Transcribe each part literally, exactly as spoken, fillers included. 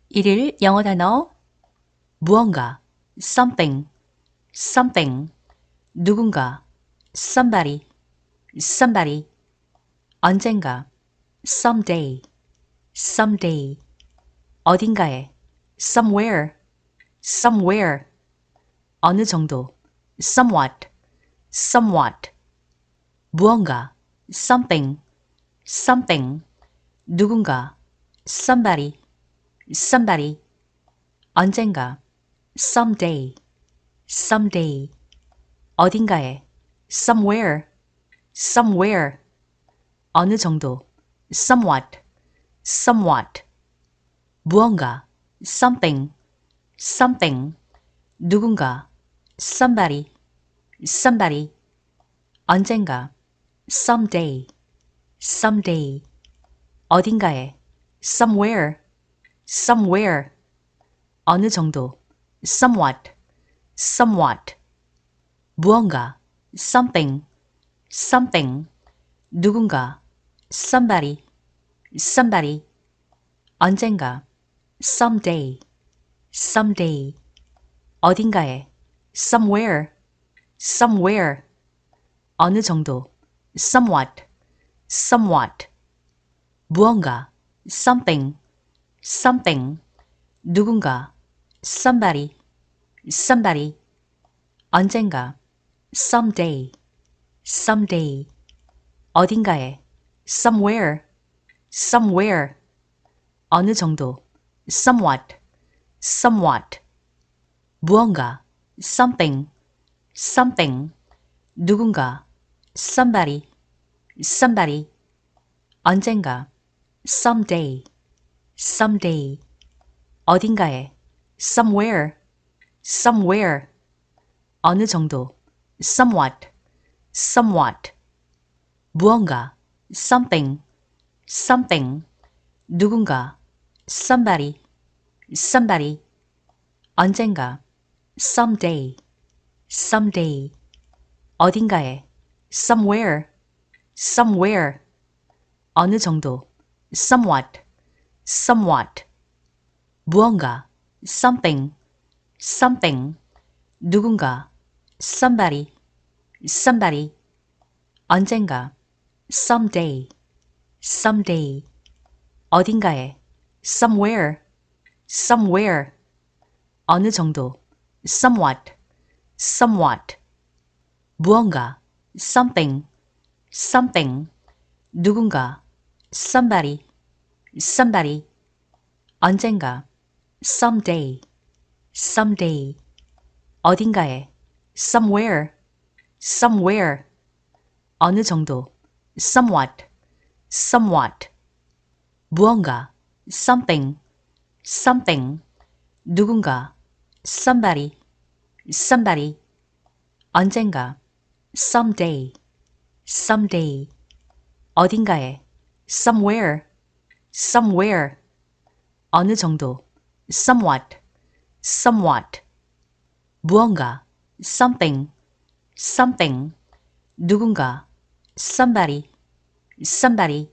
일일 영어 단어 무언가 something, something 누군가 somebody, somebody 언젠가 someday, someday 어딘가에 somewhere, somewhere 어느 정도 somewhat, somewhat 무언가 something, something 누군가 somebody, somebody 언젠가 someday, someday 어딘가에 somewhere, somewhere 어느 정도 somewhat, somewhat 무언가 something, something 누군가 somebody, somebody 언젠가 someday, someday 어딘가에 somewhere, somewhere 어느 정도 somewhat, somewhat 무언가 something, something 누군가 somebody, somebody 언젠가 someday, someday 어딘가에 somewhere, somewhere 어느 정도 somewhat, somewhat 무언가 something, something 누군가 somebody, somebody 언젠가 someday, someday 어딘가에 somewhere, somewhere 어느 정도 somewhat, somewhat 무언가 something, something 누군가 somebody, somebody 언젠가 someday, someday 어딘가에 somewhere, somewhere 어느 정도 somewhat, somewhat 무언가 something, something 누군가 somebody, somebody 언젠가 someday, someday 어딘가에 somewhere, somewhere 어느 정도 somewhat, somewhat 무언가 something, something 누군가 somebody, somebody 언젠가 someday, someday 어딘가에 somewhere, somewhere 어느 정도 somewhat, somewhat 무언가 something, something 누군가 somebody, somebody 언젠가 someday, someday 어딘가에 somewhere, somewhere 어느 정도 somewhat, somewhat 무언가 something, something 누군가 somebody, somebody 언젠가 someday, someday 어딘가에 somewhere, somewhere 어느 정도 somewhat, somewhat 무언가 something, something 누군가 somebody, somebody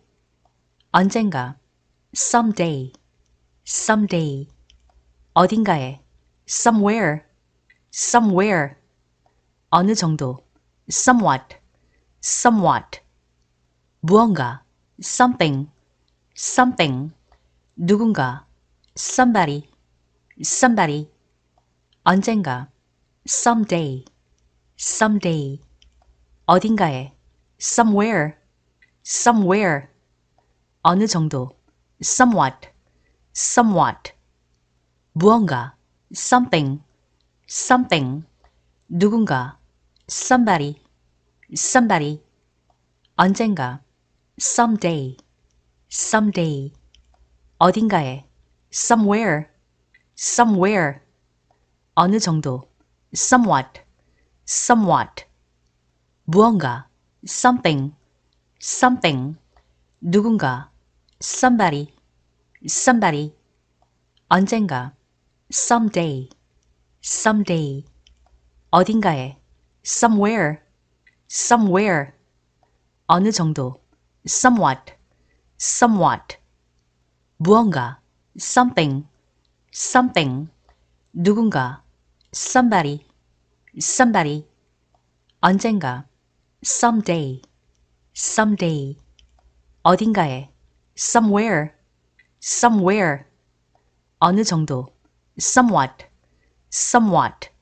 언젠가 someday, someday 어딘가에 somewhere, somewhere 어느 정도 somewhat, somewhat 무언가 something, something 누군가 somebody, somebody 언젠가 someday, someday 어딘가에 somewhere, somewhere 어느 정도 somewhat, somewhat 무언가 something, something 누군가 somebody, somebody 언젠가 someday, someday 어딘가에 somewhere, somewhere 어느 정도 somewhat, somewhat 무언가 something, something 누군가 somebody, somebody 언젠가 someday, someday 어딘가에 somewhere, somewhere 어느 정도 somewhat, somewhat 무언가 something, something, 누군가, somebody, somebody, 언젠가, someday, someday, 어딘가에, somewhere, somewhere, 어느 정도, somewhat, somewhat,